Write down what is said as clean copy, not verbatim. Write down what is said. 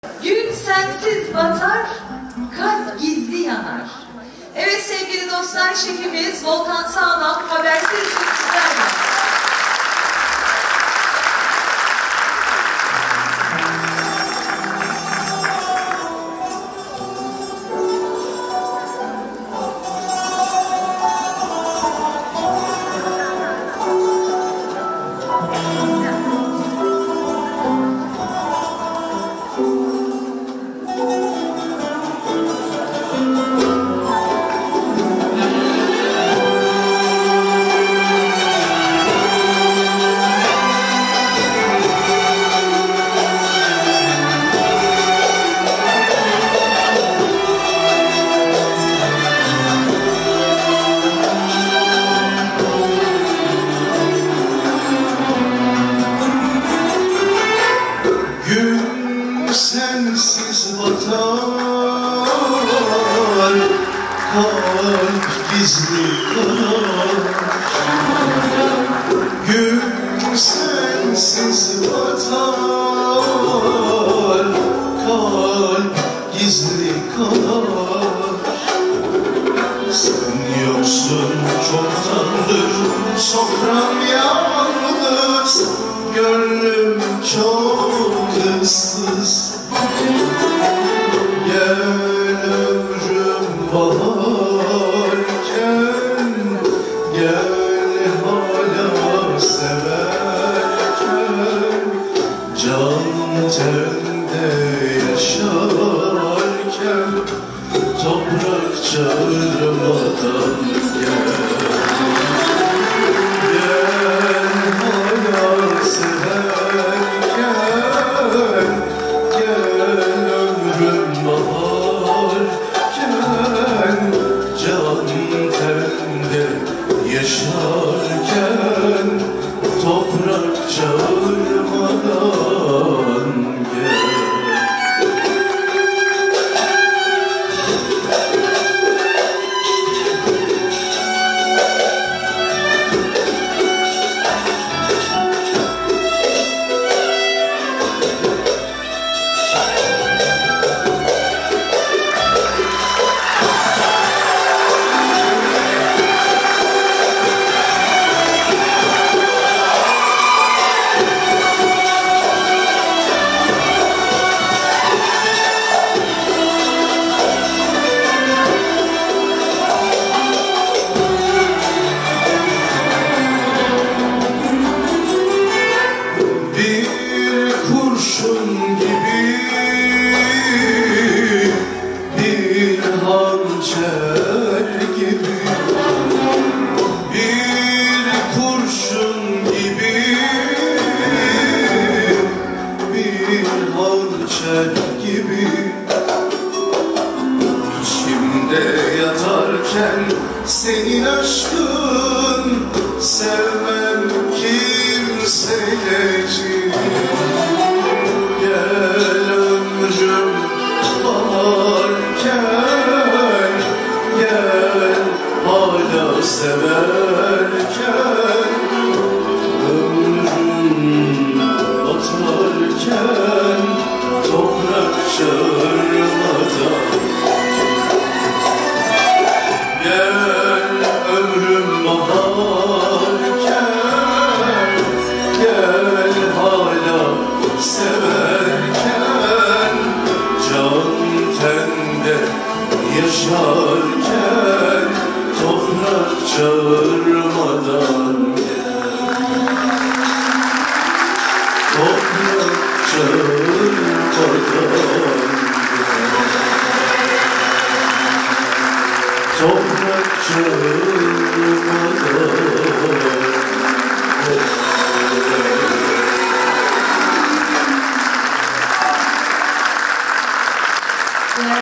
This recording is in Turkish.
Gün sensiz batar, kalp gizli yanar. Evet sevgili dostlar, şefimiz Volkan Sağlam habersiz için sizlerle. Sensiz batar, kalp gizli kanar. Gün sensiz batar, kalp gizli kanar. Sen yoksun çoktandır, sofram yalnız, gönlüm çok ıssız. Gel ömrüm baharken, gel hala severken, can tende yaşarken, toprak çağırmadan gel. Gel hala severken, gel ömrüm baharken, can tende yaşarken, toprak çağırmadan gel. Kurşun gibi, bir hançer gibi, bir kurşun gibi, bir hançer gibi, içimde yatarken senin aşkın, sevmem kimseleci. Gel ömrüm baharken, gel hala severken, ömrüm batarken, toprak çağırmadan. Gel ömrüm baharken, gel hala severken, can tende yaşarken, toprak çağırmadan gel. Toprak çağırmadan gel. Toprak çağırmadan